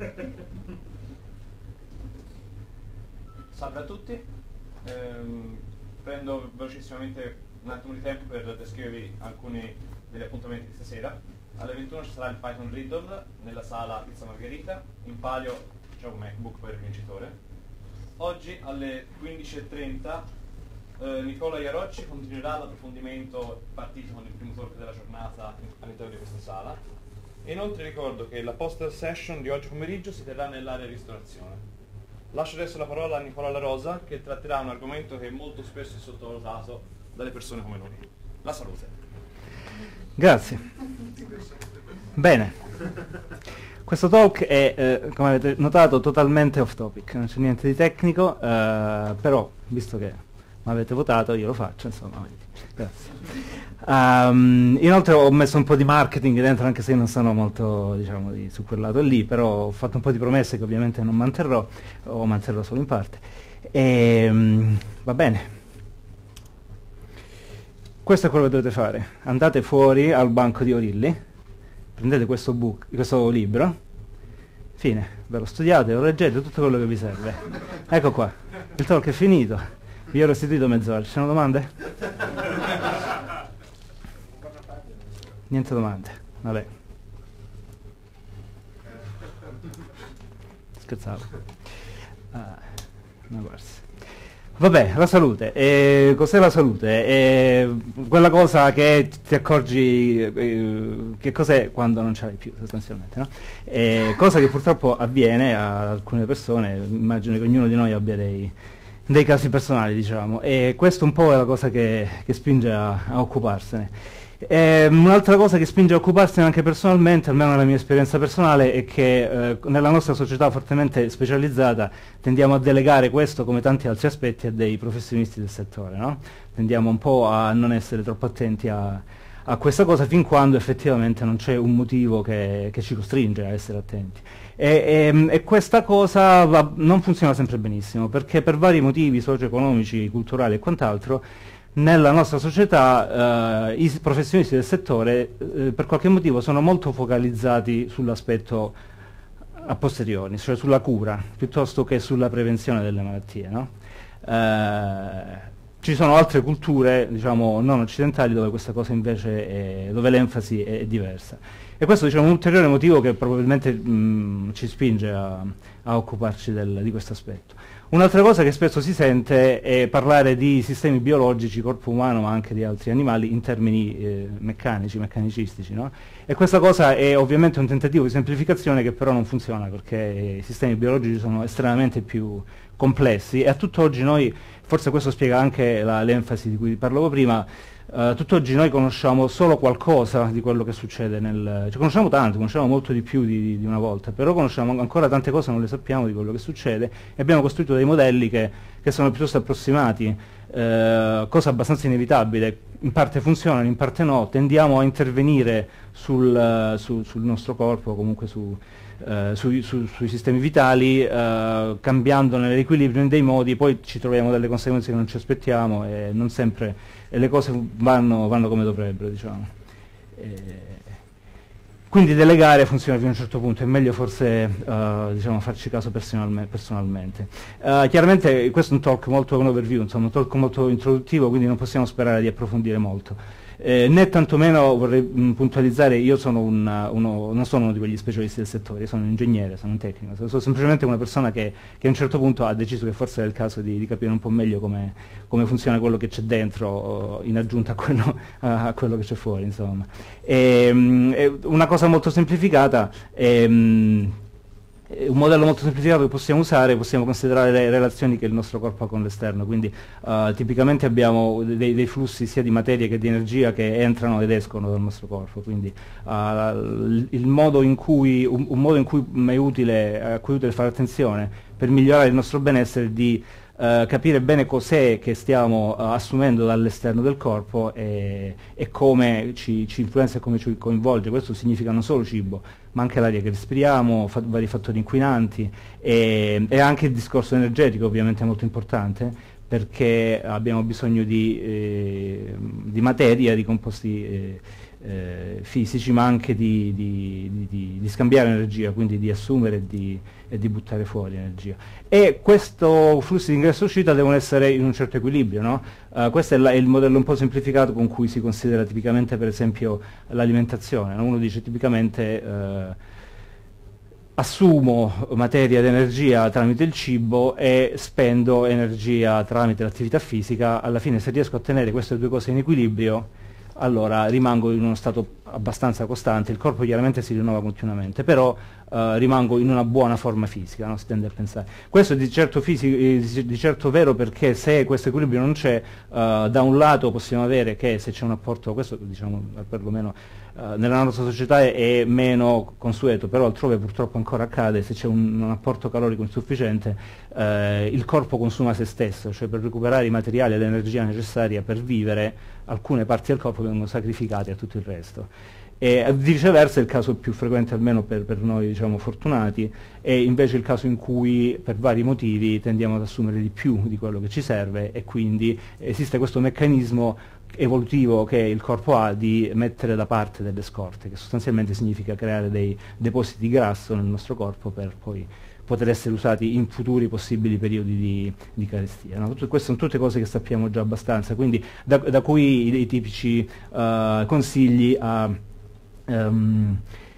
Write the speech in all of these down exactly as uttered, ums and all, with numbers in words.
Salve a tutti, ehm, prendo velocissimamente un attimo di tempo per descrivervi alcuni degli appuntamenti di stasera. Alle ventuno ci sarà il Python Riddle nella sala Pizza Margherita, in palio c'è un MacBook per il vincitore. Oggi alle quindici e trenta eh, Nicola Iarocci continuerà l'approfondimento partito con il primo talk della giornata all'interno di questa sala. E inoltre ricordo che la poster session di oggi pomeriggio si terrà nell'area ristorazione. Lascio adesso la parola a Nicola La Rosa, che tratterà un argomento che molto spesso è sottovalutato dalle persone come noi: la salute. Grazie. Bene. Questo talk è, eh, come avete notato, totalmente off topic, non c'è niente di tecnico, eh, però, visto che mi avete votato, io lo faccio, insomma. Grazie. Um, inoltre ho messo un po' di marketing dentro, anche se non sono molto, diciamo, di, su quel lato lì, però ho fatto un po' di promesse che ovviamente non manterrò, o manterrò solo in parte. E, um, va bene. Questo è quello che dovete fare. Andate fuori al banco di Orilli, prendete questo, book, questo libro, fine, ve lo studiate, lo leggete, tutto quello che vi serve. Ecco qua, il talk è finito, vi ho restituito mezz'ora. Ci sono domande? Niente domande, vabbè. Scherzavo. Ah, no, guarda. Vabbè, la salute. Eh, cos'è la salute? Eh, quella cosa che ti accorgi eh, che cos'è quando non ce l'hai più, sostanzialmente, no? Eh, cosa che purtroppo avviene a alcune persone, immagino che ognuno di noi abbia dei, dei casi personali, diciamo, e questo un po' è la cosa che, che spinge a, a occuparsene. Eh, un'altra cosa che spinge a occuparsene anche personalmente, almeno nella mia esperienza personale, è che eh, nella nostra società fortemente specializzata tendiamo a delegare questo, come tanti altri aspetti, a dei professionisti del settore, no? Tendiamo un po' a non essere troppo attenti a, a questa cosa fin quando effettivamente non c'è un motivo che, che ci costringe a essere attenti. E, e, e questa cosa va, non funziona sempre benissimo, perché per vari motivi socio-economici, culturali e quant'altro, nella nostra società eh, i professionisti del settore eh, per qualche motivo sono molto focalizzati sull'aspetto a posteriori, cioè sulla cura, piuttosto che sulla prevenzione delle malattie, no? Eh, ci sono altre culture, diciamo, non occidentali, dove questa cosa invece è, dove l'enfasi è, è diversa. E questo, diciamo, è un ulteriore motivo che probabilmente mh, ci spinge a, a occuparci del, di questo aspetto. Un'altra cosa che spesso si sente è parlare di sistemi biologici, corpo umano, ma anche di altri animali, in termini eh, meccanici, meccanicistici, no? E questa cosa è ovviamente un tentativo di semplificazione che però non funziona, perché i sistemi biologici sono estremamente più complessi e a tutt'oggi noi, forse questo spiega anche la, l'enfasi di cui parlavo prima, Uh, tutt'oggi noi conosciamo solo qualcosa di quello che succede nel... Cioè, conosciamo tanto, conosciamo molto di più di, di una volta, però conosciamo ancora tante cose, non le sappiamo di quello che succede, e abbiamo costruito dei modelli che, che sono piuttosto approssimati, uh, cosa abbastanza inevitabile. In parte funzionano, in parte no, tendiamo a intervenire sul, uh, su, sul nostro corpo, comunque su... Uh, sui, su, sui sistemi vitali, uh, cambiandone l'equilibrio in dei modi, poi ci troviamo delle conseguenze che non ci aspettiamo e non sempre e le cose vanno, vanno come dovrebbero, diciamo. E quindi delegare funziona fino a un certo punto, è meglio forse uh, diciamo, farci caso personalme, personalmente. Uh, chiaramente questo è un talk molto un overview, insomma, un talk molto introduttivo, quindi non possiamo sperare di approfondire molto. Eh, né tantomeno vorrei mh, puntualizzare, io sono un, uno, non sono uno di quegli specialisti del settore, io sono un ingegnere, sono un tecnico, sono, sono semplicemente una persona che, che a un certo punto ha deciso che forse è il caso di, di capire un po' meglio come, come funziona quello che c'è dentro, in aggiunta a quello, a quello che c'è fuori, insomma. E, mh, è una cosa molto semplificata, è, mh, un modello molto semplificato che possiamo usare, possiamo considerare le relazioni che il nostro corpo ha con l'esterno, quindi uh, tipicamente abbiamo dei, dei flussi sia di materia che di energia che entrano ed escono dal nostro corpo, quindi uh, il modo in cui, un, un modo in cui è utile, a cui è utile fare attenzione per migliorare il nostro benessere di Uh, capire bene cos'è che stiamo uh, assumendo dall'esterno del corpo e, e come ci, ci influenza e come ci coinvolge. Questo significa non solo cibo, ma anche l'aria che respiriamo, fa vari fattori inquinanti e, e anche il discorso energetico ovviamente è molto importante, perché abbiamo bisogno di, eh, di materia, di composti eh, eh, fisici, ma anche di, di, di, di scambiare energia, quindi di assumere e di, e di buttare fuori energia. E questo flusso di ingresso e uscita devono essere in un certo equilibrio, no? Uh, questo è, la, è il modello un po' semplificato con cui si considera tipicamente, per esempio, l'alimentazione, no? Uno dice tipicamente uh, assumo materia ed energia tramite il cibo e spendo energia tramite l'attività fisica. Alla fine, se riesco a tenere queste due cose in equilibrio, allora rimango in uno stato abbastanza costante. Il corpo chiaramente si rinnova continuamente, però uh, rimango in una buona forma fisica, no? Si tende a pensare. Questo è di certo, fisico, eh, di certo vero, perché se questo equilibrio non c'è, uh, da un lato possiamo avere che se c'è un apporto, questo diciamo perlomeno uh, nella nostra società è, è meno consueto, però altrove purtroppo ancora accade, se c'è un, un apporto calorico insufficiente, uh, il corpo consuma se stesso, cioè per recuperare i materiali e l'energia necessaria per vivere, alcune parti del corpo vengono sacrificate a tutto il resto. E viceversa il caso più frequente, almeno per, per noi diciamo fortunati, è invece il caso in cui per vari motivi tendiamo ad assumere di più di quello che ci serve, e quindi esiste questo meccanismo evolutivo che il corpo ha di mettere da parte delle scorte, che sostanzialmente significa creare dei depositi di grasso nel nostro corpo per poi poter essere usati in futuri possibili periodi di, di carestia. No? Tutto, queste sono tutte cose che sappiamo già abbastanza, quindi da, da cui i, i tipici uh, consigli a, um,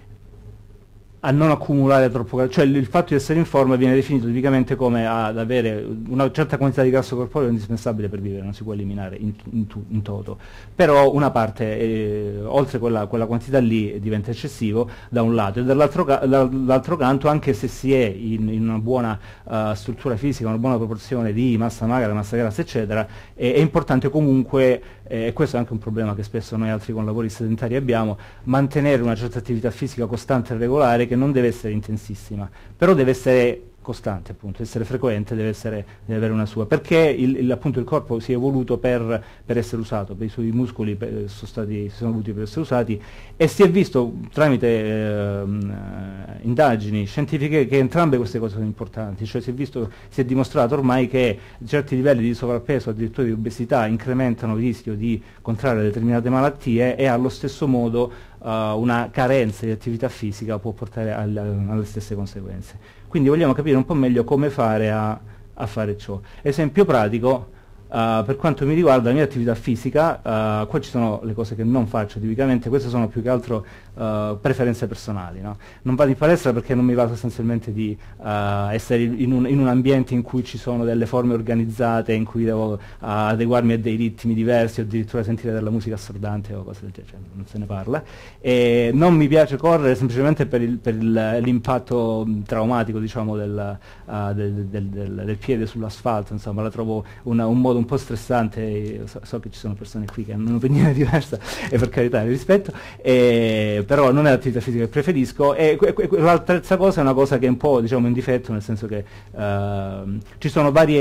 a non accumulare troppo, cioè il fatto di essere in forma viene definito tipicamente come ad avere una certa quantità di grasso corporeo indispensabile per vivere, non si può eliminare in, in, in toto, però una parte, eh, oltre quella, quella quantità lì, diventa eccessivo da un lato, e dall'altro, dall'altro canto, anche se si è in, in una buona uh, struttura fisica, una buona proporzione di massa magra, massa grassa eccetera, è, è importante comunque, e eh, questo è anche un problema che spesso noi altri con lavori sedentari abbiamo, mantenere una certa attività fisica costante e regolare, che non deve essere intensissima, però deve essere costante, appunto, essere frequente, deve, essere, deve avere una sua, perché il, il, appunto il corpo si è evoluto per, per essere usato, per i suoi muscoli per, sono stati, si sono evoluti per essere usati, e si è visto tramite eh, indagini scientifiche che entrambe queste cose sono importanti, cioè si è visto, si è dimostrato ormai che certi livelli di sovrappeso, addirittura di obesità, incrementano il rischio di contrarre determinate malattie, e allo stesso modo Uh, una carenza di attività fisica può portare al, alle stesse conseguenze. Quindi vogliamo capire un po' meglio come fare a, a fare ciò. Esempio pratico, uh, per quanto mi riguarda la mia attività fisica, uh, qua ci sono le cose che non faccio tipicamente, queste sono più che altro uh, preferenze personali. No? Non vado in palestra perché non mi va sostanzialmente di uh, essere in un, in un ambiente in cui ci sono delle forme organizzate, in cui devo uh, adeguarmi a dei ritmi diversi, o addirittura sentire della musica assordante o cose del genere, cioè, non se ne parla. E non mi piace correre semplicemente per, il, per il, l'impatto traumatico, diciamo, del, uh, del, del, del, del piede sull'asfalto, insomma, la trovo una, un modo un po' stressante. So, so che ci sono persone qui che hanno un'opinione diversa, e per carità vi rispetto, e, però non è l'attività fisica che preferisco. E que, que, la terza cosa è una cosa che è un po', diciamo, un difetto, nel senso che uh, ci sono vari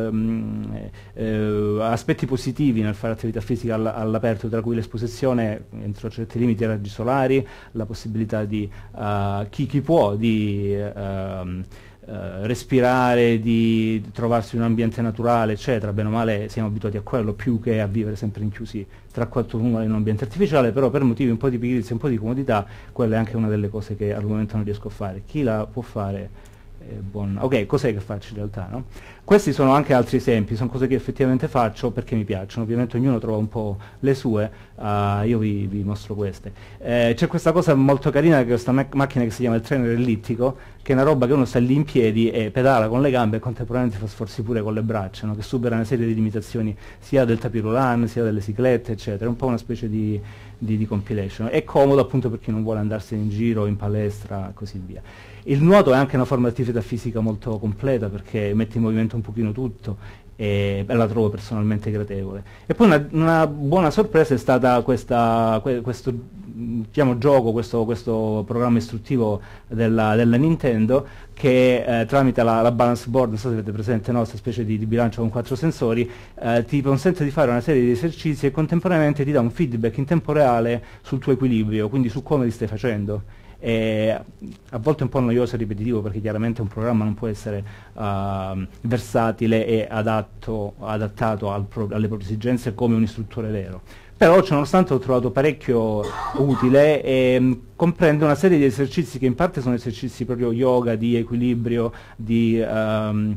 uh, uh, aspetti positivi nel fare attività fisica all, all'aperto, tra cui l'esposizione entro certi limiti ai raggi solari, la possibilità di uh, chi, chi può di uh, Uh, respirare, di trovarsi in un ambiente naturale, eccetera. Bene o male siamo abituati a quello, più che a vivere sempre rinchiusi tra quattro mura in un ambiente artificiale, però per motivi un po' di pigrizia, un po' di comodità, quella è anche una delle cose che al momento non riesco a fare. Chi la può fare è buon. Ok, cos'è che faccio in realtà, no? Questi sono anche altri esempi, sono cose che effettivamente faccio perché mi piacciono, ovviamente ognuno trova un po' le sue, uh, io vi, vi mostro queste. Eh, c'è questa cosa molto carina, che è questa ma- macchina che si chiama il trainer ellittico, che è una roba che uno sta lì in piedi e pedala con le gambe e contemporaneamente fa sforzi pure con le braccia, no? Che supera una serie di limitazioni sia del tapirulan, sia delle ciclette, eccetera. È un po' una specie di, di, di compilation. È comodo appunto per chi non vuole andarsene in giro, in palestra, così via. Il nuoto è anche una forma di attività fisica molto completa, perché mette in movimento un pochino tutto, e la trovo personalmente gradevole. E poi una, una buona sorpresa è stata questa, que, questo diciamo, gioco, questo, questo programma istruttivo della, della Nintendo, che eh, tramite la, la balance board, non so se avete presente, no? Questa specie di, di bilancia con quattro sensori, eh, ti consente di fare una serie di esercizi e contemporaneamente ti dà un feedback in tempo reale sul tuo equilibrio, quindi su come li stai facendo. E a volte è un po' noioso e ripetitivo, perché chiaramente un programma non può essere uh, versatile e adatto, adattato al pro, alle proprie esigenze come un istruttore vero. Però ciononostante l'ho trovato parecchio utile, e comprende una serie di esercizi che in parte sono esercizi proprio yoga, di equilibrio, di, um,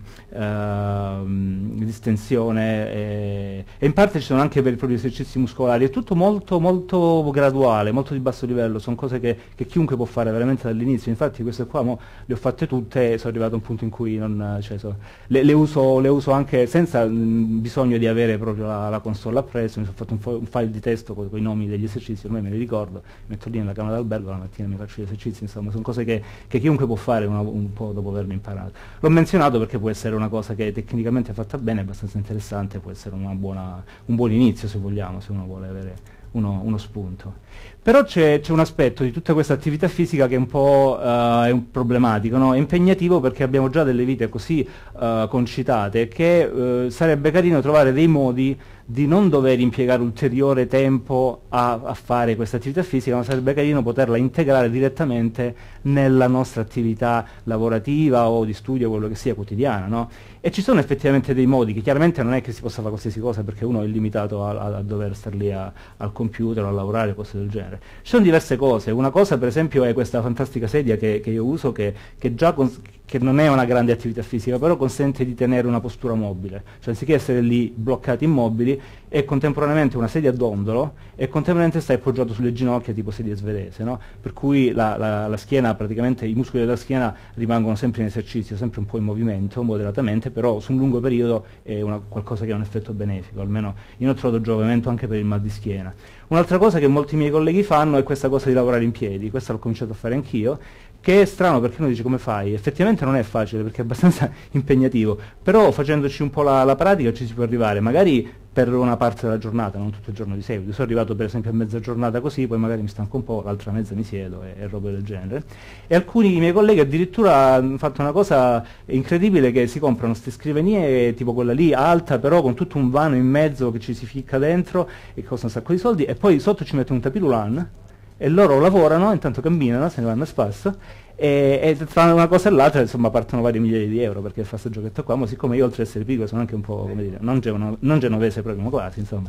uh, di stensione, e, e in parte ci sono anche per i propri esercizi muscolari. È tutto molto molto graduale, molto di basso livello, sono cose che, che chiunque può fare veramente dall'inizio. Infatti queste qua mo le ho fatte tutte e sono arrivato a un punto in cui non, cioè, so, le, le, uso, le uso anche senza mh, bisogno di avere proprio la, la console appresso. Mi sono fatto un, fo un file di testo con, con i nomi degli esercizi, ormai me li ricordo, metto lì nella camera d'albergo, la mattina mi faccio gli esercizi, insomma sono cose che, che chiunque può fare una, un po' dopo averlo imparato. L'ho menzionato perché può essere una cosa che tecnicamente fatta bene, è abbastanza interessante, può essere una buona, un buon inizio se vogliamo, se uno vuole avere uno, uno spunto. Però c'è un aspetto di tutta questa attività fisica che è un po' uh, è un problematico, no? È impegnativo perché abbiamo già delle vite così uh, concitate che uh, sarebbe carino trovare dei modi di non dover impiegare ulteriore tempo a, a fare questa attività fisica, ma sarebbe carino poterla integrare direttamente nella nostra attività lavorativa o di studio, quello che sia, quotidiana, no? E ci sono effettivamente dei modi, che chiaramente non è che si possa fare qualsiasi cosa perché uno è limitato a, a, a dover star lì a, al computer, a lavorare, cose del genere. Ci sono diverse cose, una cosa per esempio è questa fantastica sedia che, che io uso, che, che già che non è una grande attività fisica, però consente di tenere una postura mobile, cioè anziché essere lì bloccati immobili, è contemporaneamente una sedia a dondolo e contemporaneamente stai appoggiato sulle ginocchia tipo sedia svedese, no? Per cui la, la, la schiena, praticamente i muscoli della schiena rimangono sempre in esercizio, sempre un po' in movimento, moderatamente, però su un lungo periodo è una, qualcosa che ha un effetto benefico, almeno io ho trovato giovamento anche per il mal di schiena. Un'altra cosa che molti miei colleghi fanno è questa cosa di lavorare in piedi, questa l'ho cominciato a fare anch'io, che è strano perché uno dice come fai? Effettivamente non è facile perché è abbastanza impegnativo, però facendoci un po' la, la pratica ci si può arrivare, magari per una parte della giornata, non tutto il giorno di seguito. Sono arrivato per esempio a mezza giornata così, poi magari mi stanco un po', l'altra mezza mi siedo e, e robe del genere. E alcuni miei colleghi addirittura hanno fatto una cosa incredibile, che si comprano queste scrivanie tipo quella lì, alta però con tutto un vano in mezzo che ci si ficca dentro e costa un sacco di soldi, e poi sotto ci mettono un tapirulan e loro lavorano, intanto camminano, se ne vanno a spasso, e, e tra una cosa e l'altra insomma partono vari migliaia di euro perché fa questo giochetto qua, ma siccome io oltre ad essere piccolo sono anche un po', come dire, non, geno, non genovese proprio, ma quasi, insomma,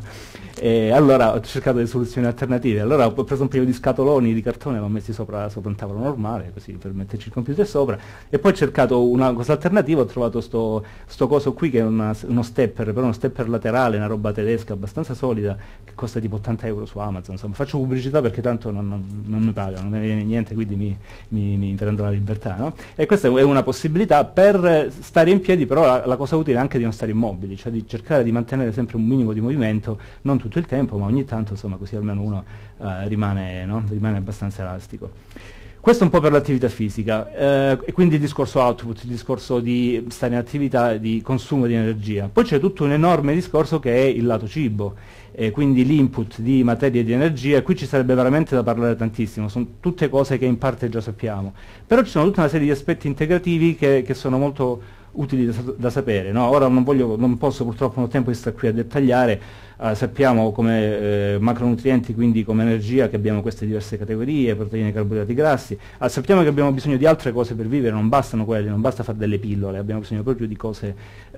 e allora ho cercato delle soluzioni alternative. Allora ho preso un paio di scatoloni di cartone, l'ho messi sopra, sopra un tavolo normale, così per metterci il computer sopra, e poi ho cercato una cosa alternativa, ho trovato sto, sto coso qui che è una, uno stepper, però uno stepper laterale, una roba tedesca abbastanza solida, che costa tipo ottanta euro su Amazon, insomma faccio pubblicità perché tanto non, non, non mi pagano, non mi viene niente, quindi mi, mi, mi prendo la libertà, no? E questa è una possibilità per stare in piedi, però la, la cosa utile è anche di non stare immobili, cioè di cercare di mantenere sempre un minimo di movimento, non tutto il tempo, ma ogni tanto, insomma, così almeno uno uh, rimane, no? rimane abbastanza elastico. Questo un po' per l'attività fisica, eh, e quindi il discorso output, il discorso di stare in attività di consumo di energia. Poi c'è tutto un enorme discorso che è il lato cibo, eh, quindi l'input di materia e di energia, e qui ci sarebbe veramente da parlare tantissimo, sono tutte cose che in parte già sappiamo, però ci sono tutta una serie di aspetti integrativi che, che sono molto utili da, da sapere, no? Ora non, voglio, non posso purtroppo, non ho tempo di stare qui a dettagliare. Uh, sappiamo come eh, macronutrienti, quindi come energia, che abbiamo queste diverse categorie, proteine, carboidrati, grassi. Uh, sappiamo che abbiamo bisogno di altre cose per vivere, non bastano quelle, non basta fare delle pillole, abbiamo bisogno proprio di cose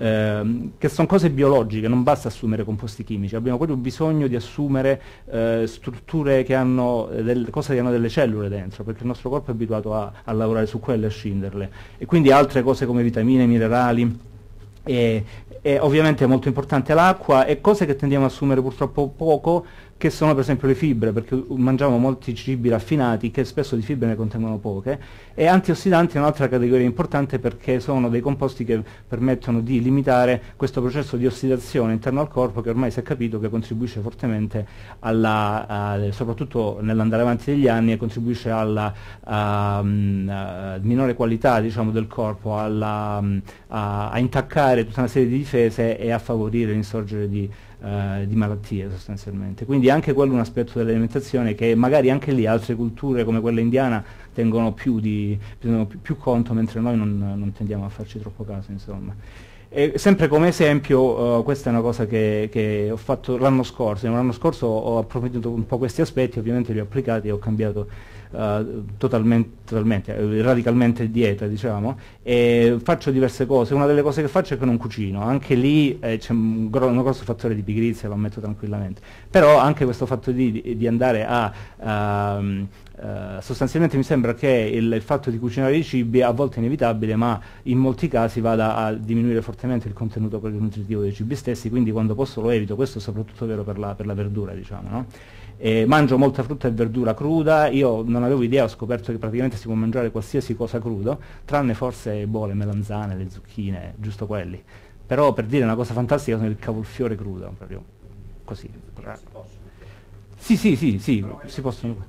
eh, che sono cose biologiche, non basta assumere composti chimici, abbiamo proprio bisogno di assumere eh, strutture che hanno, eh, delle cose che hanno delle cellule dentro, perché il nostro corpo è abituato a, a lavorare su quelle e a scinderle. E quindi altre cose come vitamine, minerali, e, e ovviamente è molto importante l'acqua, e cose che tendiamo a assumere purtroppo poco, che sono per esempio le fibre, perché mangiamo molti cibi raffinati che spesso di fibre ne contengono poche, e antiossidanti è un'altra categoria importante perché sono dei composti che permettono di limitare questo processo di ossidazione interno al corpo, che ormai si è capito che contribuisce fortemente alla, a, soprattutto nell'andare avanti degli anni, e contribuisce alla a, a minore qualità, diciamo, del corpo, alla, a, a intaccare tutta una serie di difese e a favorire l'insorgere di Uh, di malattie sostanzialmente. Quindi anche quello è un aspetto dell'alimentazione che magari anche lì altre culture come quella indiana tengono più, di, tengono più, più conto, mentre noi non, non tendiamo a farci troppo caso, insomma. E sempre come esempio, uh, questa è una cosa che, che ho fatto l'anno scorso. L'anno scorso ho approfondito un po' questi aspetti, ovviamente li ho applicati e ho cambiato uh, totalmente, totalmente eh, radicalmente dieta, diciamo, e faccio diverse cose. Una delle cose che faccio è che non cucino, anche lì eh, c'è un, gro un grosso fattore di pigrizia, lo ammetto tranquillamente, però anche questo fatto di, di, di andare a uh, Uh, sostanzialmente mi sembra che il, il fatto di cucinare i cibi a volte è inevitabile, ma in molti casi vada a diminuire fortemente il contenuto nutritivo dei cibi stessi, quindi quando posso lo evito. Questo è soprattutto vero per la, per la verdura, diciamo, no? E mangio molta frutta e verdura cruda. Io non avevo idea, ho scoperto che praticamente si può mangiare qualsiasi cosa crudo, tranne forse boh, le melanzane, le zucchine, giusto quelli. Però, per dire una cosa fantastica, sono il cavolfiore crudo, proprio così. Sì, sì, sì, sì, si possono.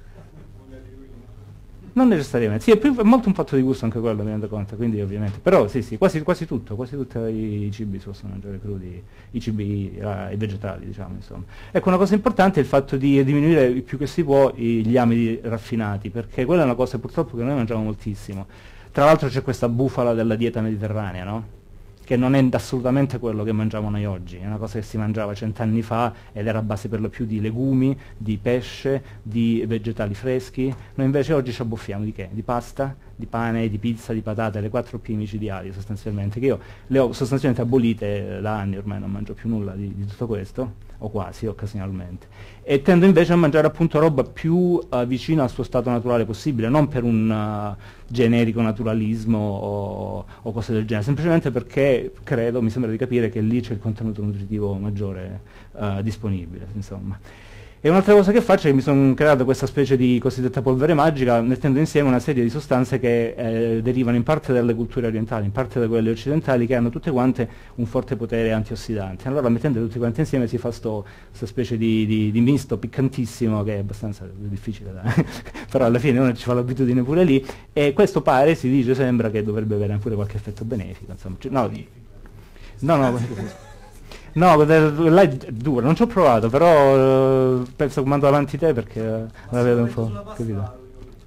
Non necessariamente, sì, è, più, è molto un fatto di gusto anche quello, mi rendo conto, quindi ovviamente, però sì, sì, quasi, quasi tutto, quasi tutti i cibi si possono mangiare crudi, i cibi, uh, i vegetali, diciamo, insomma. Ecco, una cosa importante è il fatto di diminuire il più che si può gli amidi raffinati, perché quella è una cosa purtroppo che noi mangiamo moltissimo. Tra l'altro c'è questa bufala della dieta mediterranea, no? Che non è assolutamente quello che mangiamo noi oggi, è una cosa che si mangiava cent'anni fa ed era a base per lo più di legumi, di pesce, di vegetali freschi. Noi invece oggi ci abbuffiamo di che? Di pasta, di pane, di pizza, di patate, le quattro P micidiali sostanzialmente, che io le ho sostanzialmente abolite da anni, ormai non mangio più nulla di, di tutto questo, o quasi, occasionalmente. E tendo invece a mangiare appunto roba più uh, vicina al suo stato naturale possibile, non per un uh, generico naturalismo o, o cose del genere, semplicemente perché credo, mi sembra di capire, che lì c'è il contenuto nutritivo maggiore uh, disponibile, insomma. E un'altra cosa che faccio è che mi sono creato questa specie di cosiddetta polvere magica, mettendo insieme una serie di sostanze che eh, derivano in parte dalle culture orientali, in parte da quelle occidentali, che hanno tutte quante un forte potere antiossidante. Allora, mettendo tutti quanti insieme si fa questa specie di, di, di misto piccantissimo, che è abbastanza difficile da però alla fine uno ci fa l'abitudine pure lì, e questo pare, si dice, sembra che dovrebbe avere pure qualche effetto benefico, insomma. No, no, no. No, là è dura, non ci ho provato, però uh, penso che mando avanti te perché uh, la vedo un po', capito?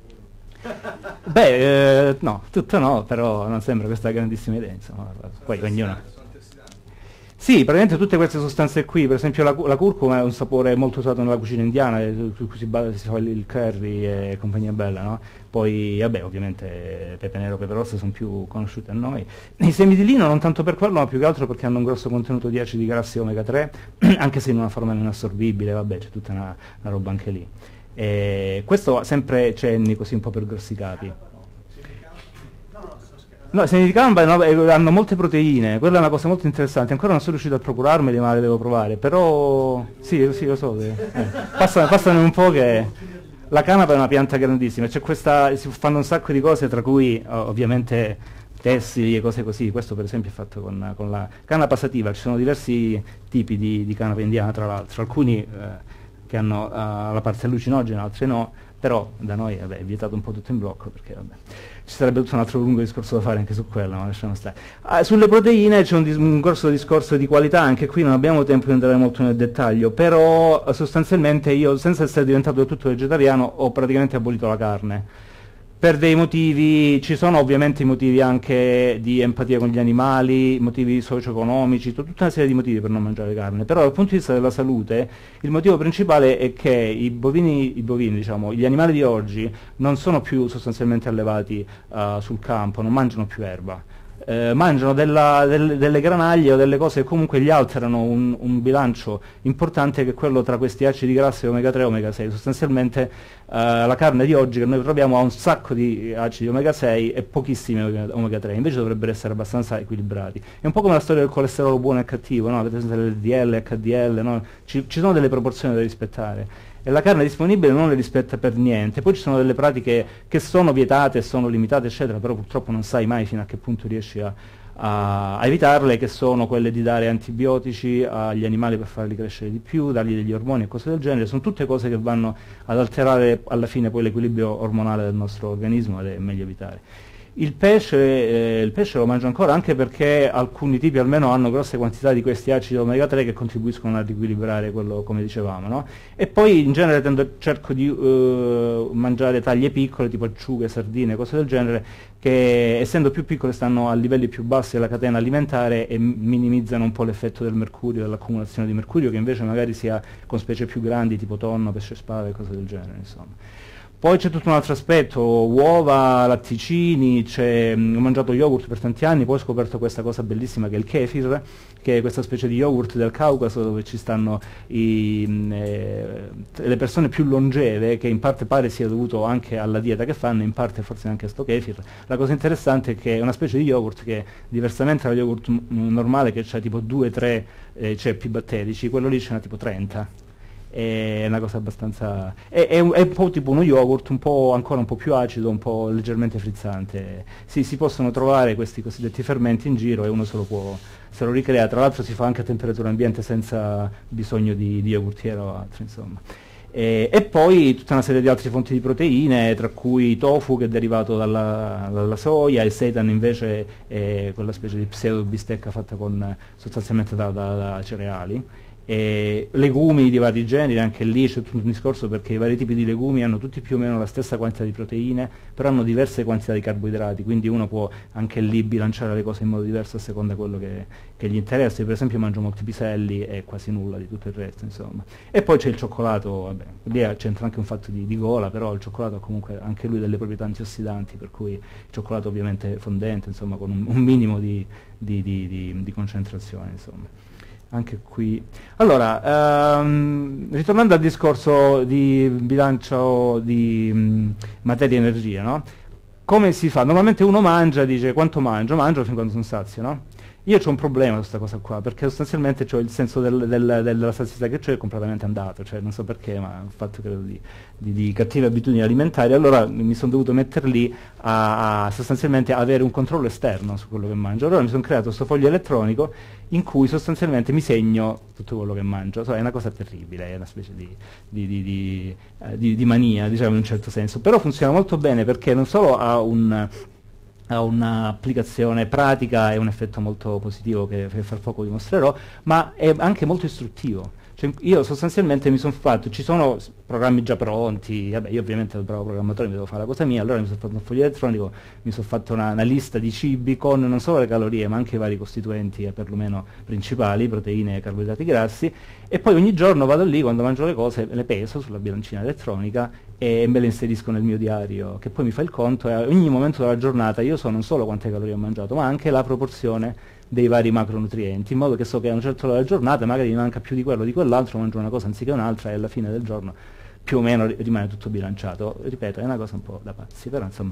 Beh, eh, no, tutto no, però non sembra questa grandissima idea, insomma, poi ognuno. Sì, praticamente tutte queste sostanze qui, per esempio la, la curcuma è un sapore molto usato nella cucina indiana, su cui si, basa, si fa il, il curry e compagnia bella, no? Poi, vabbè, ovviamente pepe nero e pepe rosso sono più conosciuti a noi. I semi di lino non tanto per quello, ma più che altro perché hanno un grosso contenuto di acidi grassi omega tre, anche se in una forma non assorbibile, vabbè, c'è tutta una, una roba anche lì. E questo sempre cenni così un po' per grossi capi. No, i semi di gamba no, eh, hanno molte proteine, quella è una cosa molto interessante, ancora non sono riuscito a procurarmeli, ma le devo provare, però sì, sì, lo so, che, eh. passano, passano un po' che la canapa è una pianta grandissima, c'è questa, si fanno un sacco di cose, tra cui oh, ovviamente tessili e cose così. Questo per esempio è fatto con, con la canapa sativa. Ci sono diversi tipi di, di canapa indiana, tra l'altro, alcuni eh, che hanno uh, la parte allucinogena, altri no, però da noi vabbè, è vietato un po' tutto in blocco, perché vabbè, ci sarebbe tutto un altro lungo discorso da fare anche su quello, ma lasciamo stare. Ah, sulle proteine c'è un, un corso discorso di qualità, anche qui non abbiamo tempo di andare molto nel dettaglio, però uh, sostanzialmente io, senza essere diventato del tutto vegetariano, ho praticamente abolito la carne. Per dei motivi, ci sono ovviamente i motivi anche di empatia con gli animali, motivi socio-economici, tutta una serie di motivi per non mangiare carne, però dal punto di vista della salute il motivo principale è che i bovini, i bovini diciamo, gli animali di oggi non sono più sostanzialmente allevati uh, sul campo, non mangiano più erba. Eh, mangiano della, del, delle granaglie o delle cose che comunque gli alterano un, un bilancio importante, che è quello tra questi acidi grassi omega tre e omega sei. Sostanzialmente eh, la carne di oggi che noi troviamo ha un sacco di acidi omega sei e pochissimi omega tre, invece dovrebbero essere abbastanza equilibrati. È un po' come la storia del colesterolo buono e cattivo, no? Vedete l'L D L, H D L, no? ci, ci sono delle proporzioni da rispettare. E la carne disponibile non le rispetta per niente. Poi ci sono delle pratiche che sono vietate, sono limitate eccetera, però purtroppo non sai mai fino a che punto riesci a, a, a evitarle, che sono quelle di dare antibiotici agli animali per farli crescere di più, dargli degli ormoni e cose del genere. Sono tutte cose che vanno ad alterare alla fine poi l'equilibrio ormonale del nostro organismo, ed è meglio evitare. Il pesce, eh, il pesce lo mangio ancora, anche perché alcuni tipi almeno hanno grosse quantità di questi acidi omega tre che contribuiscono a riequilibrare quello, come dicevamo, no? E poi in genere tendo, cerco di uh, mangiare taglie piccole tipo acciughe, sardine, cose del genere, che essendo più piccole stanno a livelli più bassi della catena alimentare e minimizzano un po' l'effetto del mercurio, dell'accumulazione di mercurio, che invece magari si ha con specie più grandi tipo tonno, pesce spada e cose del genere, insomma. Poi c'è tutto un altro aspetto, uova, latticini, c'è, mh, ho mangiato yogurt per tanti anni, poi ho scoperto questa cosa bellissima che è il kefir, che è questa specie di yogurt del Caucaso dove ci stanno i, mh, eh, le persone più longeve, che in parte pare sia dovuto anche alla dieta che fanno, in parte forse anche a sto kefir. La cosa interessante è che è una specie di yogurt che, diversamente dal yogurt m- normale che c'ha tipo due tre eh, ceppi batterici, quello lì ce n'ha tipo trenta. È una cosa abbastanza... È, è, un, è un po' tipo uno yogurt, un po' ancora un po' più acido, un po' leggermente frizzante. Sì, si possono trovare questi cosiddetti fermenti in giro e uno se lo può, se lo ricrea. Tra l'altro si fa anche a temperatura ambiente senza bisogno di, di yogurtiere o altro, insomma. E, e poi tutta una serie di altre fonti di proteine, tra cui tofu che è derivato dalla, dalla soia, il seitan invece è quella specie di pseudo bistecca fatta con, sostanzialmente da, da, da cereali. E legumi di vari generi, anche lì c'è tutto un discorso perché i vari tipi di legumi hanno tutti più o meno la stessa quantità di proteine, però hanno diverse quantità di carboidrati, quindi uno può anche lì bilanciare le cose in modo diverso a seconda di quello che, che gli interessa. Io per esempio mangio molti piselli e quasi nulla di tutto il resto, insomma. E poi c'è il cioccolato, vabbè, lì c'entra anche un fatto di, di gola, però il cioccolato ha comunque anche lui delle proprietà antiossidanti, per cui il cioccolato ovviamente fondente, insomma, con un, un minimo di, di, di, di, di concentrazione, insomma. Anche qui. Allora, ehm, ritornando al discorso di bilancio di mh, materia e energia, no? Come si fa? Normalmente uno mangia, dice quanto mangio? Mangio fin quando sono sazio, no? Io ho un problema con questa cosa qua, perché sostanzialmente c'ho il senso del, del, della sazietà che c'ho è completamente andato, cioè non so perché, ma ho fatto credo di, di, di cattive abitudini alimentari, allora mi sono dovuto mettere lì a, a sostanzialmente avere un controllo esterno su quello che mangio. Allora mi sono creato questo foglio elettronico in cui sostanzialmente mi segno tutto quello che mangio. So, è una cosa terribile, è una specie di, di, di, di, eh, di, di mania, diciamo in un certo senso, però funziona molto bene perché non solo ha un... ha un'applicazione pratica e un effetto molto positivo che fra poco vi mostrerò, ma è anche molto istruttivo. Cioè, io sostanzialmente mi sono fatto, ci sono programmi già pronti, vabbè, io ovviamente da bravo programmatore mi devo fare la cosa mia, allora mi sono fatto un foglio elettronico, mi sono fatto una, una lista di cibi con non solo le calorie ma anche i vari costituenti eh, perlomeno principali, proteine e carboidrati grassi, e poi ogni giorno vado lì, quando mangio le cose, le peso sulla bilancina elettronica e me le inserisco nel mio diario, che poi mi fa il conto e a ogni momento della giornata io so non solo quante calorie ho mangiato, ma anche la proporzione dei vari macronutrienti, in modo che so che a un certo ora della giornata magari mi manca più di quello o di quell'altro, mangio una cosa anziché un'altra e alla fine del giorno più o meno rimane tutto bilanciato. Ripeto, è una cosa un po' da pazzi, però insomma,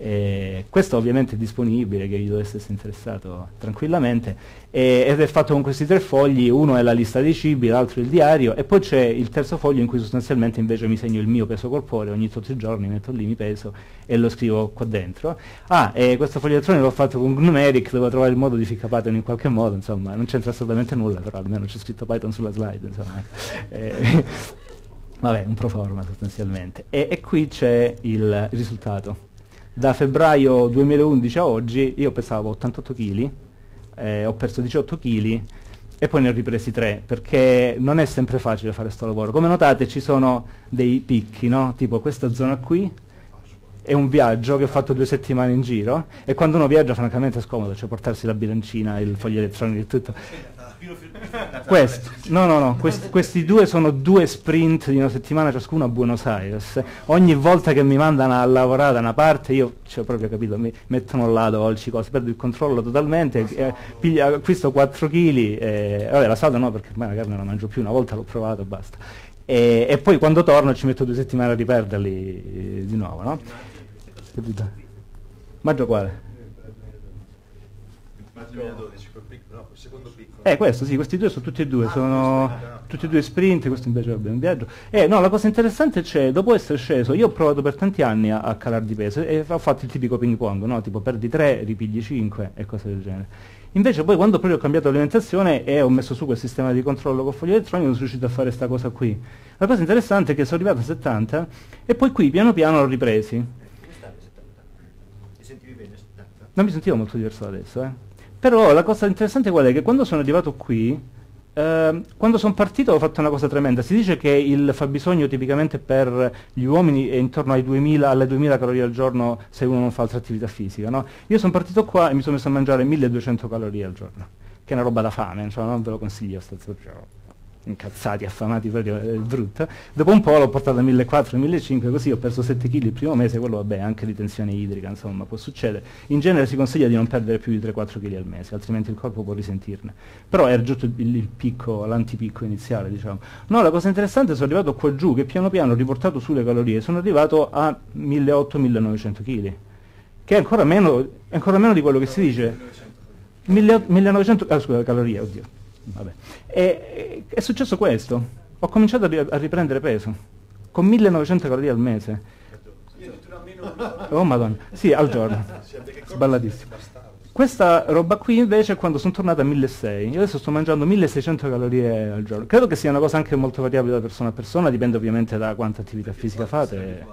eh, questo ovviamente è disponibile, che vi dovesse essere interessato tranquillamente, eh, ed è fatto con questi tre fogli, uno è la lista dei cibi, l'altro il diario, e poi c'è il terzo foglio in cui sostanzialmente invece mi segno il mio peso corporeo, ogni tot giorni metto lì, mi peso e lo scrivo qua dentro. Ah, e questo foglio elettronico l'ho fatto con Numeric, devo trovare il modo di fare Python in qualche modo, insomma, non c'entra assolutamente nulla, però almeno c'è scritto Python sulla slide, insomma. Eh, Vabbè, un proforma sostanzialmente. E, e qui c'è il, il risultato. Da febbraio duemilaundici a oggi io pesavo ottantotto chili, eh, ho perso diciotto chili e poi ne ho ripresi tre, perché non è sempre facile fare questo lavoro. Come notate ci sono dei picchi, no? Tipo questa zona qui è un viaggio che ho fatto due settimane in giro, e quando uno viaggia francamente è scomodo, cioè portarsi la bilancina, il foglio elettronico e tutto. Questo, no no no, questi, questi due sono due sprint di una settimana ciascuno a Buenos Aires. Ogni volta che mi mandano a lavorare da una parte io, cioè, proprio capito, mi mettono là dolci, cose, perdo il controllo totalmente, eh, piglio, acquisto quattro chili, eh, vabbè la salda no perché ormai la carne non la mangio più, una volta l'ho provato e basta. E, e poi quando torno ci metto due settimane a riperderli eh, di nuovo, no? Capito? Maggio quale? duemiladodici, quel piccolo, no, quel secondo piccolo. Eh, questo sì, questi due sono tutti e due, sono tutti e due sprint, questo invece vabbè, è un viaggio. Eh, no, la cosa interessante c'è, dopo essere sceso, io ho provato per tanti anni a, a calare di peso e ho fatto il tipico ping pong, no? Tipo perdi tre, ripigli cinque e cose del genere. Invece poi quando proprio ho cambiato alimentazione e ho messo su quel sistema di controllo con foglio elettronico sono riuscito a fare questa cosa qui. La cosa interessante è che sono arrivato a settanta e poi qui piano piano l'ho ripresi. Come stavi a settanta? Ti sentivi bene a settanta? Non mi sentivo molto diverso da adesso, eh. Però la cosa interessante qual è? Che quando sono arrivato qui, eh, quando sono partito ho fatto una cosa tremenda. Si dice che il fabbisogno tipicamente per gli uomini è intorno ai duemila, alle duemila calorie al giorno se uno non fa altra attività fisica, no? Io sono partito qua e mi sono messo a mangiare milleduecento calorie al giorno, che è una roba da fame, cioè non ve lo consiglio, sto incazzati, affamati, proprio eh, brutta. Dopo un po' l'ho portato a millequattrocento millecinquecento, così ho perso sette chili il primo mese, quello vabbè, anche di tensione idrica, insomma, può succedere. In genere si consiglia di non perdere più di tre quattro chili al mese, altrimenti il corpo può risentirne. Però è giusto il, il picco, l'antipicco iniziale, diciamo. No, la cosa interessante, sono arrivato qua giù, che piano piano ho riportato sulle calorie, sono arrivato a milleottocento millenovecento chili, che è ancora meno, è ancora meno di quello che si dice. millenovecento, ah, scusa, calorie, oddio. Vabbè. E, e, è successo questo, ho cominciato a, ri a riprendere peso con millenovecento calorie al mese. Oh madonna, sì, al giorno, sballatissimo. Questa roba qui invece quando sono tornato a milleseicento, io adesso sto mangiando milleseicento calorie al giorno. Credo che sia una cosa anche molto variabile da persona a persona, dipende ovviamente da quanta attività fisica fate.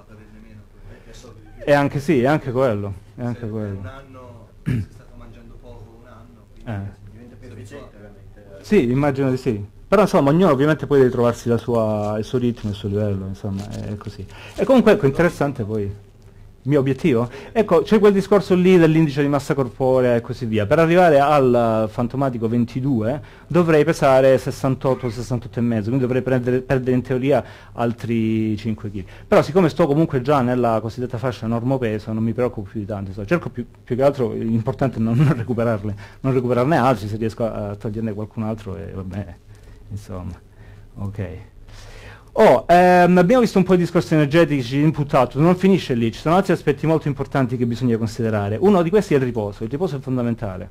E anche sì, è anche quello, è anche quello. Un anno sei stato mangiando poco, un anno, quindi Eh. diventa più efficiente veramente. Sì, immagino di sì. Però insomma ognuno ovviamente poi deve trovarsi la sua, il suo ritmo, il suo livello, insomma, è così. E comunque ecco, interessante poi. Il mio obiettivo? Ecco, c'è quel discorso lì dell'indice di massa corporea e così via. Per arrivare al fantomatico ventidue dovrei pesare sessantotto sessantotto e mezzo, quindi dovrei prendere, perdere in teoria altri cinque chili. Però siccome sto comunque già nella cosiddetta fascia normopeso, non mi preoccupo più di tanto. Insomma, cerco più, più che altro, l'importante è non, non recuperarle, non recuperarne altri, se riesco a, a toglierne qualcun altro e va bene. Insomma, ok. Oh, ehm, abbiamo visto un po' di discorsi energetici, input output, non finisce lì, ci sono altri aspetti molto importanti che bisogna considerare. Uno di questi è il riposo, il riposo è fondamentale.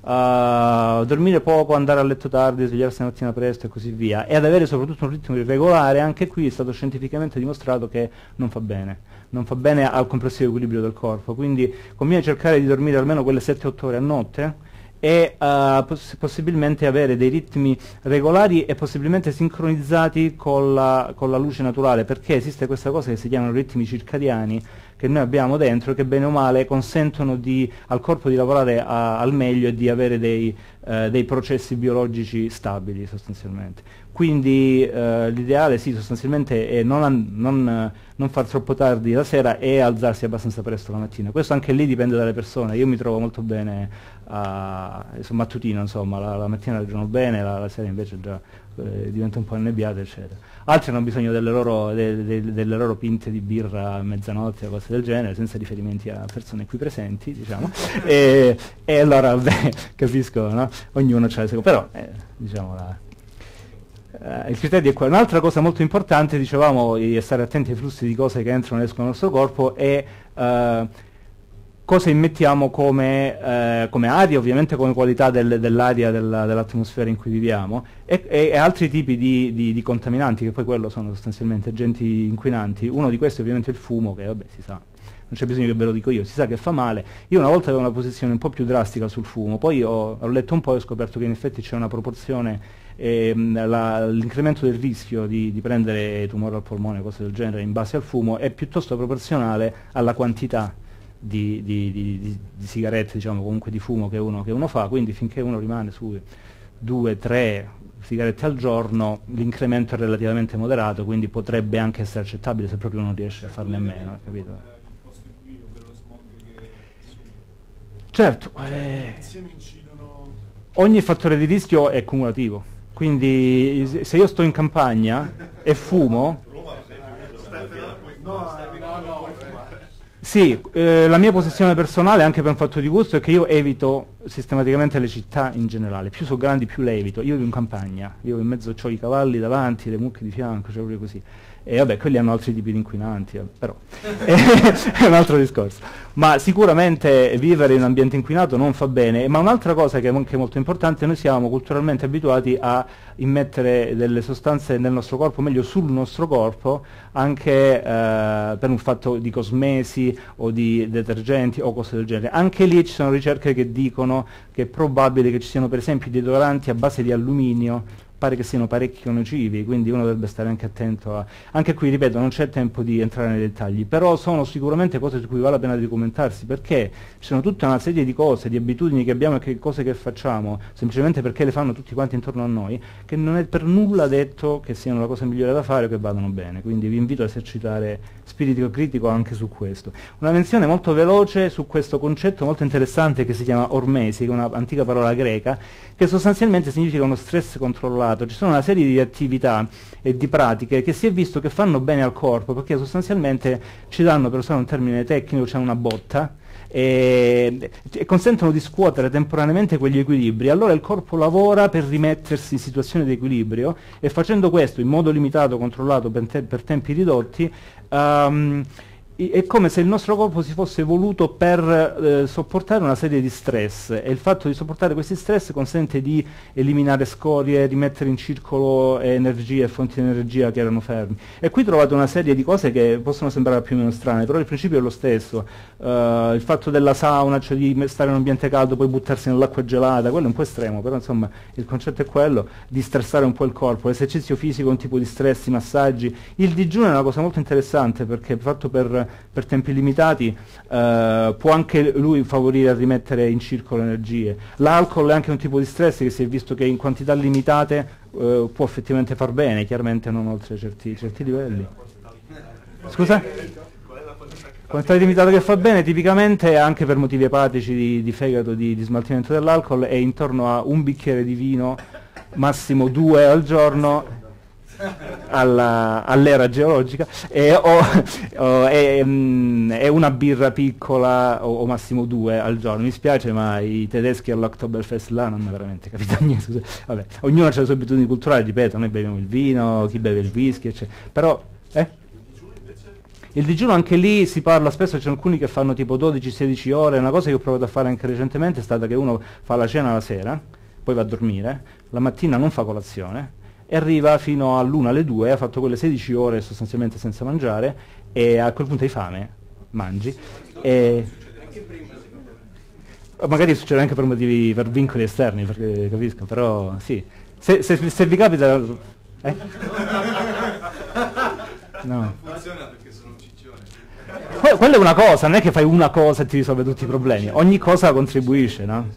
Uh, dormire poco, andare a letto tardi, svegliarsi la mattina presto e così via, e ad avere soprattutto un ritmo irregolare, anche qui è stato scientificamente dimostrato che non fa bene, non fa bene al complessivo equilibrio del corpo, quindi conviene cercare di dormire almeno quelle sette otto ore a notte, e uh, poss possibilmente avere dei ritmi regolari e possibilmente sincronizzati con la, con la luce naturale, perché esiste questa cosa che si chiamano ritmi circadiani che noi abbiamo dentro, che bene o male consentono di, al corpo di lavorare a, al meglio e di avere dei, uh, dei processi biologici stabili sostanzialmente. Quindi uh, l'ideale sì, sostanzialmente è non, non, non far troppo tardi la sera e alzarsi abbastanza presto la mattina. Questo anche lì dipende dalle persone, io mi trovo molto bene a, insomma, mattutino, insomma, la, la mattina ragiono bene, la, la sera invece già eh, diventa un po' annebbiata, eccetera. Altri hanno bisogno delle loro, de, de, delle loro pinte di birra a mezzanotte o cose del genere, senza riferimenti a persone qui presenti, diciamo, e, e allora, vabbè, capisco, no? Ognuno ha le sue, però, eh, diciamo, la, Uh, il criterio è quello. Un'altra cosa molto importante, dicevamo, di stare attenti ai flussi di cose che entrano e escono dal nostro corpo, è uh, cosa immettiamo come, uh, come aria, ovviamente come qualità del, dell'aria, della, dell'atmosfera in cui viviamo, e, e, e altri tipi di, di, di contaminanti, che poi quello sono sostanzialmente agenti inquinanti. Uno di questi è ovviamente il fumo, che vabbè si sa, non c'è bisogno che ve lo dico io, si sa che fa male. Io una volta avevo una posizione un po' più drastica sul fumo, poi ho, ho letto un po' e ho scoperto che in effetti c'è una proporzione, l'incremento del rischio di, di prendere tumore al polmone, cose del genere, in base al fumo, è piuttosto proporzionale alla quantità di, di, di, di, di sigarette, diciamo, comunque di fumo che uno, che uno fa, quindi finché uno rimane su due tre sigarette al giorno, l'incremento è relativamente moderato, quindi potrebbe anche essere accettabile se proprio uno riesce a farne a meno, capito? Certo, eh, ogni fattore di rischio è cumulativo. Quindi se io sto in campagna e fumo, sì, eh, la mia posizione personale, anche per un fatto di gusto, è che io evito sistematicamente le città in generale, più sono grandi più le evito. Io vivo in campagna, io in mezzo ho i cavalli davanti, le mucche di fianco, cioè proprio così. E vabbè, quelli hanno altri tipi di inquinanti, eh, però è un altro discorso. Ma sicuramente vivere in un ambiente inquinato non fa bene, ma un'altra cosa che è anche molto importante, noi siamo culturalmente abituati a immettere delle sostanze nel nostro corpo, meglio sul nostro corpo, anche eh, per un fatto di cosmesi o di detergenti o cose del genere. Anche lì ci sono ricerche che dicono che è probabile che ci siano per esempio deodoranti a base di alluminio, pare che siano parecchio nocivi, quindi uno dovrebbe stare anche attento a... Anche qui, ripeto, non c'è tempo di entrare nei dettagli, però sono sicuramente cose su cui vale la pena documentarsi, perché ci sono tutta una serie di cose, di abitudini che abbiamo e che cose che facciamo, semplicemente perché le fanno tutti quanti intorno a noi, che non è per nulla detto che siano la cosa migliore da fare o che vadano bene, quindi vi invito a esercitare spirito critico anche su questo. Una menzione molto veloce su questo concetto molto interessante che si chiama ormesi, che è un'antica parola greca, che sostanzialmente significa uno stress controllato, controllato ci sono una serie di attività e di pratiche che si è visto che fanno bene al corpo, perché sostanzialmente ci danno, per usare un termine tecnico, c'è una botta, e, e consentono di scuotere temporaneamente quegli equilibri. Allora il corpo lavora per rimettersi in situazione di equilibrio, e facendo questo in modo limitato, controllato per, te per tempi ridotti, um, è come se il nostro corpo si fosse evoluto per eh, sopportare una serie di stress, e il fatto di sopportare questi stress consente di eliminare scorie, rimettere in circolo energie e fonti di energia che erano fermi. E qui trovate una serie di cose che possono sembrare più o meno strane, però il principio è lo stesso. Uh, il fatto della sauna, cioè di stare in un ambiente caldo, poi buttarsi nell'acqua gelata, quello è un po' estremo, però insomma il concetto è quello, di stressare un po' il corpo. L'esercizio fisico è un tipo di stress, i massaggi. Il digiuno è una cosa molto interessante, perché fatto per per tempi limitati eh, può anche lui favorire a rimettere in circolo energie. L'alcol è anche un tipo di stress che si è visto che in quantità limitate eh, può effettivamente far bene, chiaramente non oltre certi, certi livelli. Scusa? Quantità limitata che fa bene, tipicamente anche per motivi epatici, di, di fegato, di, di smaltimento dell'alcol, è intorno a un bicchiere di vino, massimo due al giorno, alla, all'era geologica, e, o, o, e, mm, è una birra piccola o, o massimo due al giorno. Mi spiace, ma i tedeschi all'Oktoberfest là non mi è veramente capito niente. Vabbè, ognuno ha le sue abitudini culturali, ripeto, noi beviamo il vino, chi beve il whisky, eccetera. Però eh? il digiuno anche lì si parla spesso, c'è alcuni che fanno tipo dodici sedici ore. Una cosa che ho provato a fare anche recentemente è stata che uno fa la cena la sera, poi va a dormire, la mattina non fa colazione, e arriva fino all'una, alle due, ha fatto quelle sedici ore sostanzialmente senza mangiare, e a quel punto hai fame, mangi, e magari succede anche per motivi, per vincoli esterni, perché capisco, però sì, se, se, se vi capita... Eh? No. Funziona perché sono un ciccione. Que- quella è una cosa, non è che fai una cosa e ti risolve tutti i problemi, ogni cosa contribuisce, no?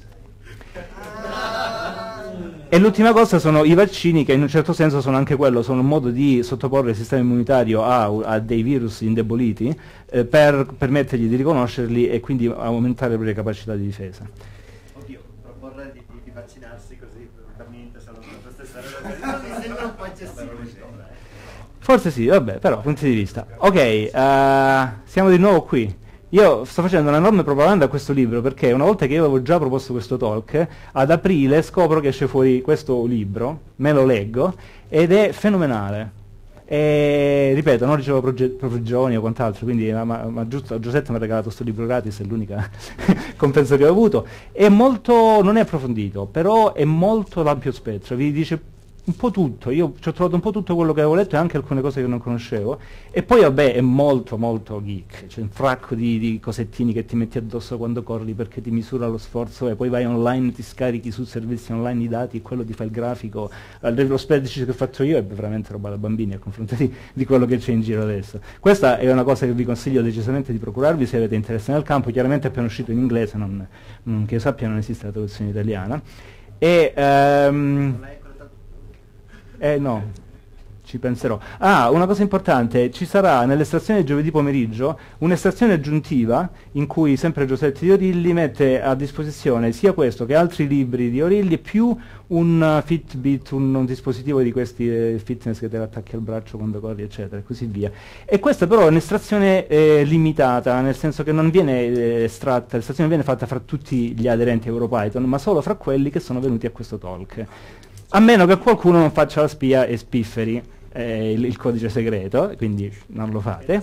E l'ultima cosa sono i vaccini, che in un certo senso sono anche quello, sono un modo di sottoporre il sistema immunitario a, a dei virus indeboliti eh, per permettergli di riconoscerli e quindi aumentare le proprie capacità di difesa. Oddio, proporre di, di, di vaccinarsi così per niente, solo per queste storie, mi sembra un po' eccessivo. Forse sì, vabbè, però punti di vista. Ok, uh, siamo di nuovo qui. Io sto facendo un'enorme propaganda a questo libro, perché una volta che io avevo già proposto questo talk, ad aprile scopro che esce fuori questo libro, me lo leggo, ed è fenomenale. E ripeto, non ricevo provvigioni o quant'altro, quindi ma, ma, ma giusto, Giuseppe mi ha regalato questo libro gratis, è l'unica compenso che ho avuto. È molto, non è approfondito, però è molto l'ampio spettro, vi dice un po' tutto. Io ci ho trovato un po' tutto quello che avevo letto e anche alcune cose che non conoscevo, e poi vabbè è molto molto geek, c'è un fracco di, di cosettini che ti metti addosso quando corri perché ti misura lo sforzo, e poi vai online, ti scarichi su servizi online i dati, e quello ti fa il grafico. Lo spreadsheet che faccio io è veramente roba da bambini a confronto di, di quello che c'è in giro adesso. Questa è una cosa che vi consiglio decisamente di procurarvi se avete interesse nel campo. Chiaramente è appena uscito in inglese, non, non, che io sappia non esiste la traduzione italiana, e ehm, Eh no, ci penserò. Ah, una cosa importante, ci sarà nell'estrazione di giovedì pomeriggio un'estrazione aggiuntiva in cui sempre Giosetti di Orilli mette a disposizione sia questo che altri libri di Orilli, più un uh, Fitbit, un, un dispositivo di questi eh, fitness che te l'attacchi al braccio quando corri, eccetera, e così via. E questa però è un'estrazione eh, limitata, nel senso che non viene eh, estratta, l'estrazione viene fatta fra tutti gli aderenti a EuroPython, ma solo fra quelli che sono venuti a questo talk. A meno che qualcuno non faccia la spia e spifferi eh, il, il codice segreto, quindi non lo fate.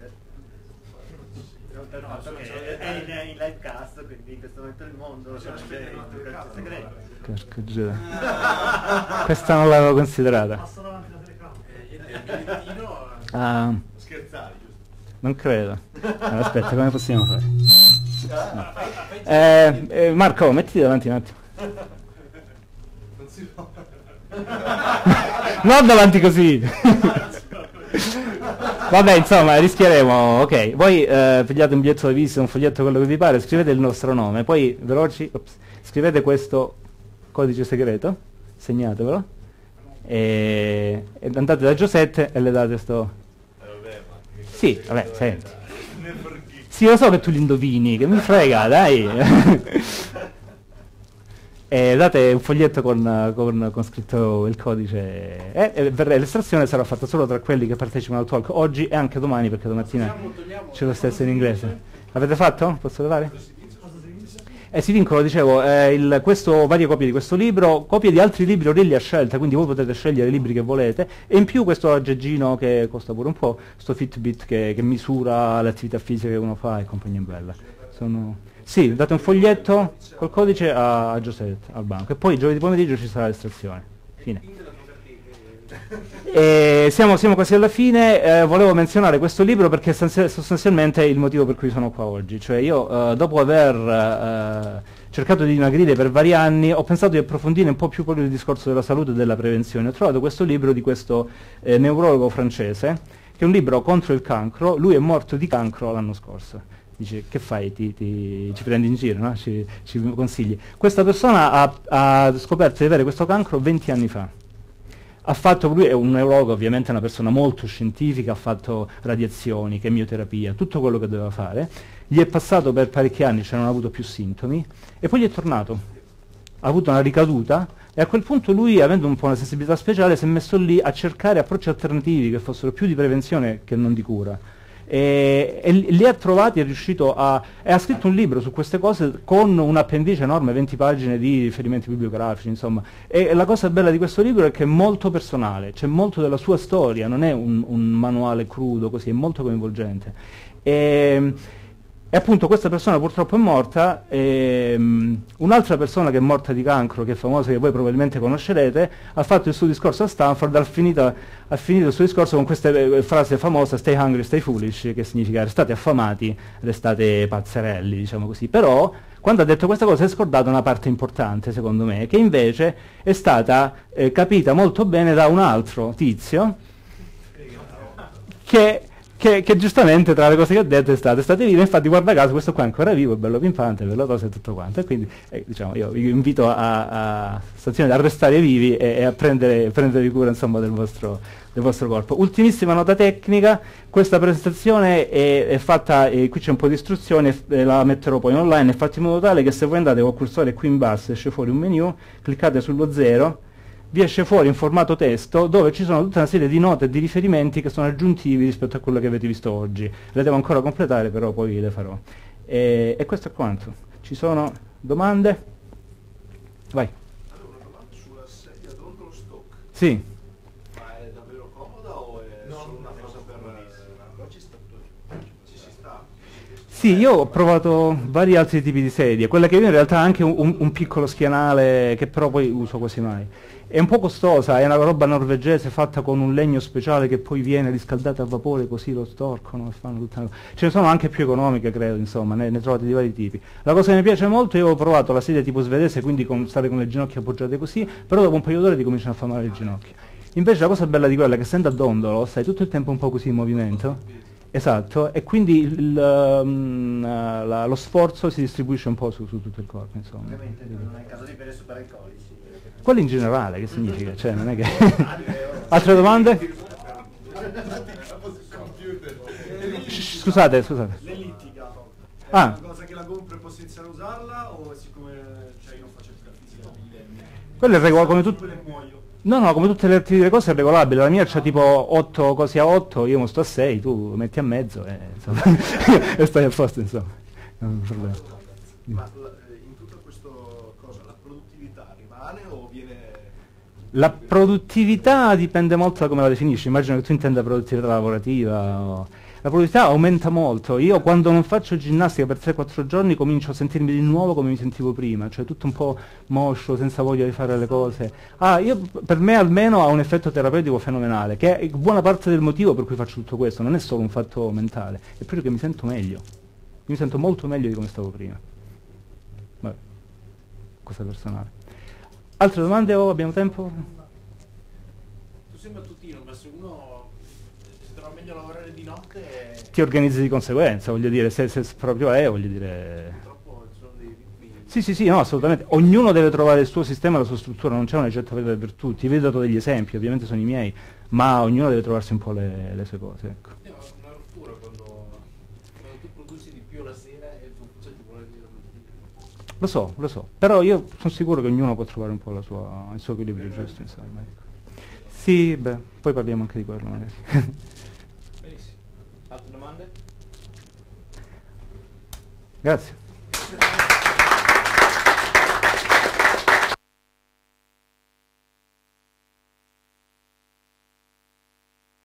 È in, in livecast, quindi in questo momento il mondo c'è il codice segreto. Porca giuda. Questa non l'avevo considerata. Ah, Scherzare, giusto? non credo. Allora, aspetta, come possiamo fare? No. Eh, eh, Marco, mettiti davanti un attimo. Non si può. Non davanti così. Vabbè, insomma, rischieremo. Ok, voi eh, pigliate un biglietto da visita, un foglietto, quello che vi pare, scrivete il nostro nome, poi veloci, ops, scrivete questo codice segreto, segnatevelo, e, e andate da Giuseppe e le date sto... Eh, vabbè, ma che Sì, cos'è? vabbè, senti. Ne freghi. Sì, lo so che tu li indovini, che mi frega, dai. e date un foglietto con, con- con scritto il codice e, e verrà- l'estrazione sarà fatta solo tra quelli che partecipano al talk oggi e anche domani, perché domattina c'è lo stesso in inglese. L'avete fatto? Posso levare? Eh, si vincono, dicevo, eh, il- questo, varie copie di questo libro, copie di altri libri Aurelia a scelta, quindi voi potete scegliere i libri che volete, e in più questo aggeggino che costa pure un po', sto Fitbit che, che misura l'attività fisica che uno fa e compagnia bella. Sono... Sì, date un foglietto col codice a, a Giuseppe, al banco, e poi giovedì pomeriggio ci sarà l'estrazione. Fine. E siamo, siamo quasi alla fine, eh, volevo menzionare questo libro perché è sostanzi- sostanzialmente il motivo per cui sono qua oggi, cioè io eh, dopo aver eh, cercato di dimagrire per vari anni ho pensato di approfondire un po' più proprio il discorso della salute e della prevenzione. Ho trovato questo libro di questo eh, neurologo francese, che è un libro contro il cancro. Lui è morto di cancro l'anno scorso. Dice, che fai? Ti, ti- ci prendi in giro, no? ci, ci consigli. Questa persona ha, ha scoperto di avere questo cancro venti anni fa. Ha fatto, lui è un neurologo, ovviamente una persona molto scientifica, ha fatto radiazioni, chemioterapia, tutto quello che doveva fare. Gli è passato per parecchi anni, cioè non ha avuto più sintomi, e poi gli è tornato. Ha avuto una ricaduta e a quel punto lui, avendo un po' una sensibilità speciale, si è messo lì a cercare approcci alternativi che fossero più di prevenzione che non di cura. E, e li li ha trovati, è riuscito a... e ha scritto un libro su queste cose con un appendice enorme, venti pagine di riferimenti bibliografici, insomma. E la cosa bella di questo libro è che è molto personale, c'è molto della sua storia, non è un, un manuale crudo così, è molto coinvolgente. E, e appunto questa persona purtroppo è morta, e, um, un'altra persona che è morta di cancro, che è famosa, che voi probabilmente conoscerete, ha fatto il suo discorso a Stanford, ha finito, ha finito il suo discorso con questa eh, frase famosa, stay hungry, stay foolish, che significa restate affamati, restate pazzerelli, diciamo così. Però quando ha detto questa cosa si è scordata una parte importante, secondo me, che invece è stata eh, capita molto bene da un altro tizio, che... Che, che giustamente tra le cose che ha detto è stato, state vive, infatti guarda caso questo qua è ancora vivo, è bello pimpante, bello toso e tutto quanto, e quindi eh, diciamo, io vi invito a, a, a restare vivi e, e a prendere, prendere cura, insomma, del vostro, del vostro corpo. Ultimissima nota tecnica, questa presentazione è, è fatta, e qui c'è un po' di istruzioni, eh, la metterò poi online, è fatta in modo tale che se voi andate col cursore qui in basso esce fuori un menu, cliccate sullo zero, vi esce fuori in formato testo dove ci sono tutta una serie di note e di riferimenti che sono aggiuntivi rispetto a quello che avete visto oggi. Le devo ancora completare, però poi le farò. E, e questo è quanto. Ci sono domande? Vai. Allora, una domanda sulla sedia d'ombro stock. Sì. Ma è davvero comoda o è solo una cosa per... Ci sta Ci si sta? Sì, io ho provato vari altri tipi di sedie, quella che io in realtà ha anche un, un- un piccolo schienale che però poi uso quasi mai. È un po' costosa, è una roba norvegese fatta con un legno speciale che poi viene riscaldato a vapore, così lo storcono e fanno tutta una... Ce ne sono anche più economiche, credo, insomma, ne, ne trovate di vari tipi. La cosa che mi piace molto, io ho provato la sedia tipo svedese, quindi con, stare con le ginocchia appoggiate così, però dopo un paio d'ore ti cominciano a fare male le ginocchia. Invece la cosa bella di quella è che essendo a dondolo, stai tutto il tempo un po' così in movimento, esatto, e quindi il, il, um, uh, la- lo sforzo si distribuisce un po' su, su tutto il corpo, insomma. Ovviamente non è il caso di bere super alcolici. Quello in generale, che significa? Cioè, non è che... Altre domande? Shh, Scusate, scusate. L'ellittica è Ah. una cosa che la compro e posso iniziare a usarla o siccome cioè, io non faccio attività fisica da millenni? Quello è regolare come tutte... Quelle muoio. No, no, come tutte le altre cose è regolabile. La mia c'ha tipo otto cose a otto, io mo sto a sei, tu metti a mezzo e, insomma, e stai a posto, insomma. Non è un problema. Ma la- in tutta questa cosa la produttività rimane o viene... La produttività dipende molto da come la definisci. Immagino che tu intenda produttività lavorativa. o- La produttività aumenta molto. Io quando non faccio ginnastica per tre quattro giorni comincio a sentirmi di nuovo come mi sentivo prima, cioè tutto un po' moscio, senza voglia di fare le cose. Ah, io, per me almeno ha un effetto terapeutico fenomenale, che è buona parte del motivo per cui faccio tutto questo, non è solo un fatto mentale, è proprio che mi sento meglio. Mi sento molto meglio di come stavo prima. Vabbè, cosa personale. Altre domande o abbiamo tempo? Tu sei mattutino, ma se uno si trova meglio a lavorare di notte, Ti organizzi di conseguenza, voglio dire, se, se proprio è, voglio dire... purtroppo ci sono dei ritmi. Sì, sì, sì, no, assolutamente. Ognuno deve trovare il suo sistema, la sua struttura, non c'è una ricetta valida per tutti. Vi ho dato degli esempi, ovviamente sono i miei, ma ognuno deve trovarsi un po' le, le sue cose, ecco. È una rottura quando, quando tu produci di più la sera e il tuo ufficio ti vuole dire la mattina. Lo so, lo so, però io sono sicuro che ognuno può trovare un po' la sua, il suo equilibrio giusto, insomma. Ecco. Sì, beh, poi parliamo anche di quello magari. Benissimo. Altre domande? Grazie.